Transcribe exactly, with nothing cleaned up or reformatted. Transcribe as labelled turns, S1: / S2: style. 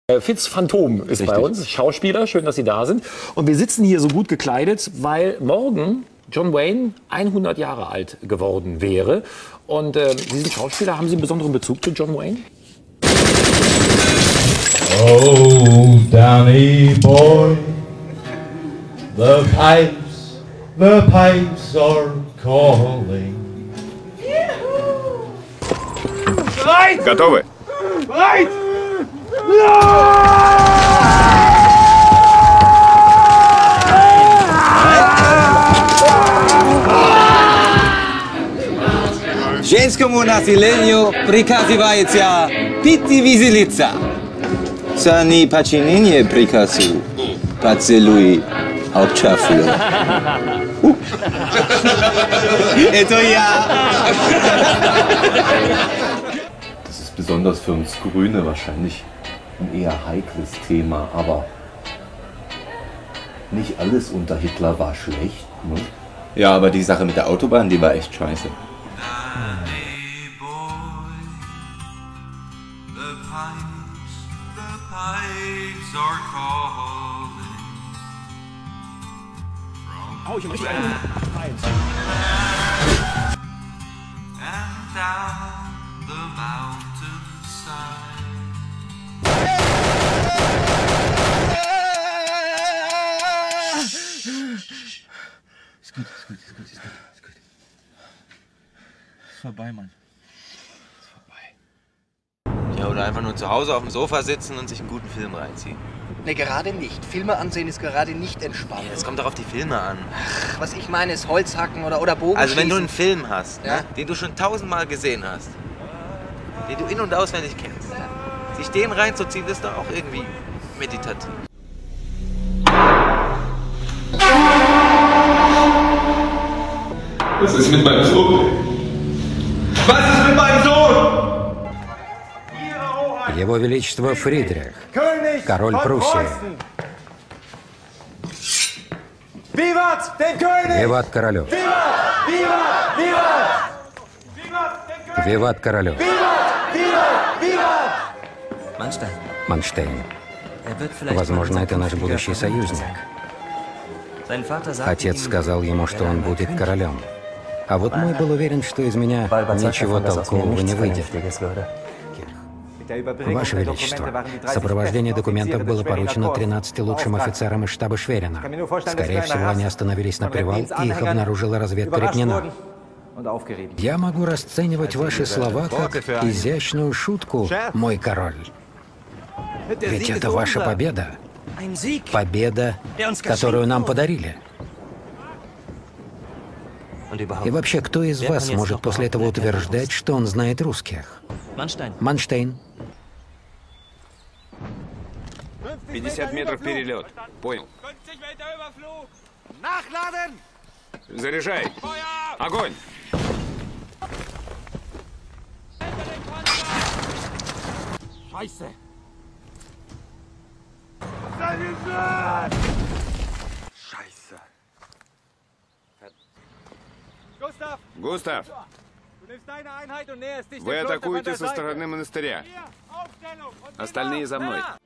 S1: Fitz Phantom ist
S2: Richtig.
S1: bei uns, Schauspieler, schön, dass Sie da sind. Und wir sitzen hier so gut gekleidet, weil morgen John Wayne hundert Jahre alt geworden wäre. Und äh, Sie sind Schauspieler, haben Sie einen besonderen Bezug zu John Wayne?
S3: Oh, Danny boy, the pipes, the pipes are calling.
S4: Готовы?
S5: Женскому населению приказывается пить виселица. Сани подчинение приказу поцелуй обчафлю. Это я.
S2: Das ist besonders für uns Grüne wahrscheinlich ein eher heikles Thema, aber nicht alles unter Hitler war schlecht. Ne?
S5: Ja, aber die Sache mit der Autobahn, die war echt scheiße.
S1: Oh, ich möchte
S6: Ist gut, ist gut, ist gut, ist gut, ist gut. Ist vorbei, Mann. Ist vorbei.
S7: Ja, oder einfach nur zu Hause auf dem Sofa sitzen und sich einen guten Film reinziehen.
S8: Ne, gerade nicht. Filme ansehen ist gerade nicht entspannt.
S7: Es kommt doch auf die Filme an.
S8: Ach, was ich meine ist Holzhacken oder, oder Bogenschießen.
S7: Also wenn du einen Film hast,
S8: Ja?
S7: ne, den du schon tausendmal gesehen hast, den du in- und auswendig kennst, sich den reinzuziehen, ist doch auch irgendwie meditativ.
S4: Was ist mit meinem Sohn? Was ist mit meinem Sohn?
S9: Его Величество Фридрих, король Пруссии. Виват королю! Виват королю!
S6: Manstein.
S9: Манштейн.
S6: Er wird vielleicht
S9: Возможно,
S6: mal
S9: это наш
S6: zukünftiger
S9: будущий союзник.
S6: Sein Vater sagte
S9: Отец
S6: ihm,
S9: сказал ему, что
S6: er
S9: он
S6: einmal
S9: будет
S6: König.
S9: королем. А вот мой был уверен, что из меня ничего толкового не выйдет. Ваше Величество, сопровождение документов было поручено тринадцати лучшим офицерам из штаба Шверина. Скорее всего, они остановились на привал, и их обнаружила разведка Репнина. Я могу расценивать ваши слова как изящную шутку, мой король. Ведь это ваша победа. Победа, которую нам подарили. И вообще, кто из вас может после этого утверждать, что он знает русских?
S6: Manstein.
S9: Манштейн.
S4: пятьдесят метров перелет. Понял. Заряжай. Огонь.
S1: Scheiße! Scheiße!
S4: Густав, вы атакуете со стороны монастыря. Остальные за мной.